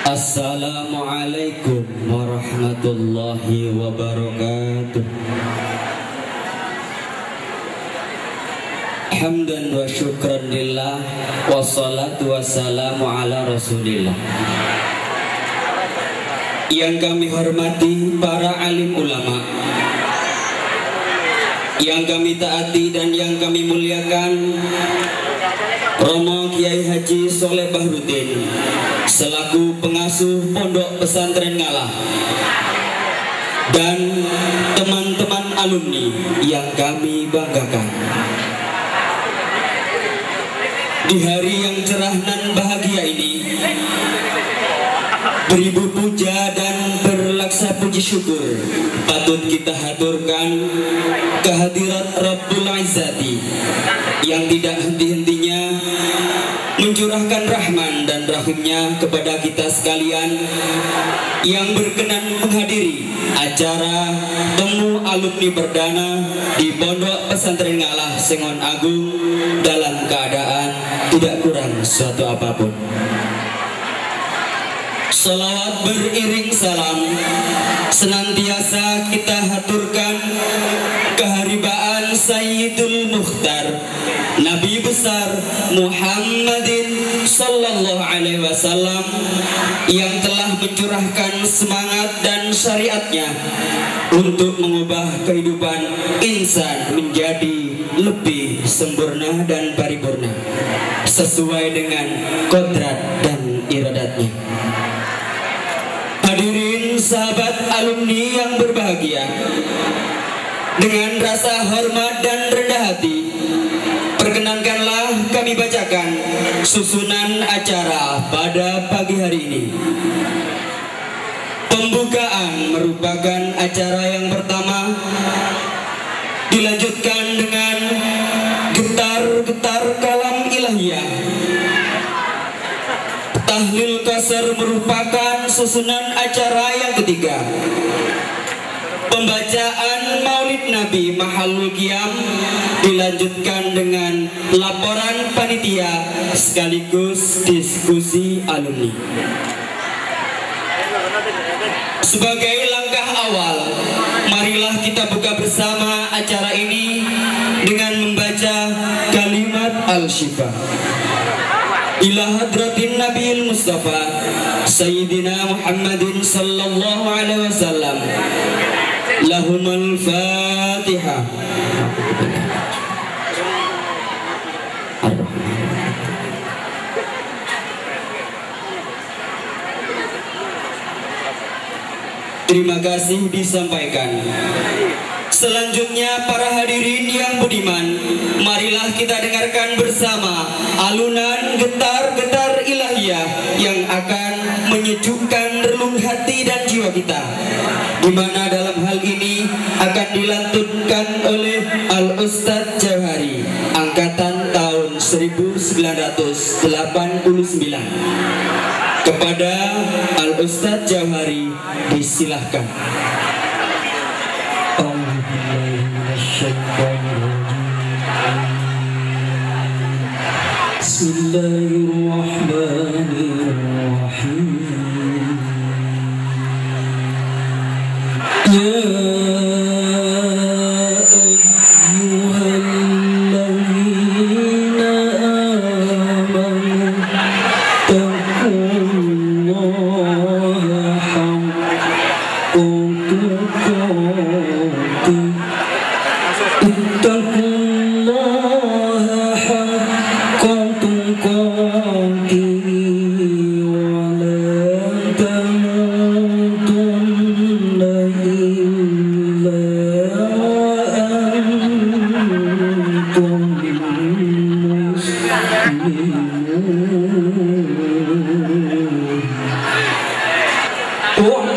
Assalamualaikum warahmatullahi wabarakatuh. Hamdan wa syukran lillah, wassalatu wassalamu ala rasulillah. Yang kami hormati para alim ulama, yang kami taati dan yang kami muliakan Romo Kiai Haji Soleh Bahrudin selaku pengasuh Pondok Pesantren Ngalah dan teman-teman alumni yang kami banggakan. Di hari yang cerah dan bahagia ini, beribu puja dan berlaksa puji syukur patut kita haturkan kehadirat Rabbul Izzati yang tidak henti-hentinya mencurahkan rahman dan rahimnya kepada kita sekalian yang berkenan menghadiri acara temu alumni perdana di Pondok Pesantren Ngalah Sengon Agung dalam keadaan tidak kurang suatu apapun. Salawat beriring salam senantiasa kita haturkan keharibaan Sayyidul Mukhtar Nabi besar Muhammadin Sallallahu Alaihi Wasallam yang telah mencurahkan semangat dan syariatnya untuk mengubah kehidupan insan menjadi lebih sempurna dan paripurna sesuai dengan kodrat dan iradatnya. Hadirin sahabat alumni yang berbahagia, dengan rasa hormat dan rendah hati, perkenankanlah kami bacakan susunan acara pada pagi hari ini. Pembukaan merupakan acara yang pertama, dilanjutkan dengan getar-getar kalam ilahiyah. Tahlil Qasar merupakan susunan acara yang ketiga. Pembacaan Maulid Nabi Mahallul Qiyam dilanjutkan dengan laporan panitia sekaligus diskusi alumni. Sebagai langkah awal, marilah kita buka bersama acara ini dengan membaca kalimat Al-Syifa. Ila hadratin Nabiil Mustafa Sayyidina Muhammadin Sallallahu Alaihi Wasallam. Lahumul Fatihah. Terima kasih disampaikan. Selanjutnya para hadirin yang budiman, marilah kita dengarkan bersama alunan getar-getar ilahiyah yang akan menyejukkan relung hati dan jiwa kita, di mana dalam hal ini akan dilantunkan oleh Al-Ustadz Jauhari angkatan tahun 1989. Kepada Al-Ustadz Jauhari disilahkan. Bismillahirrahmanirrahim. Ya ayyuhalladzina amanu taqullaha haqqa tuqatih. Oh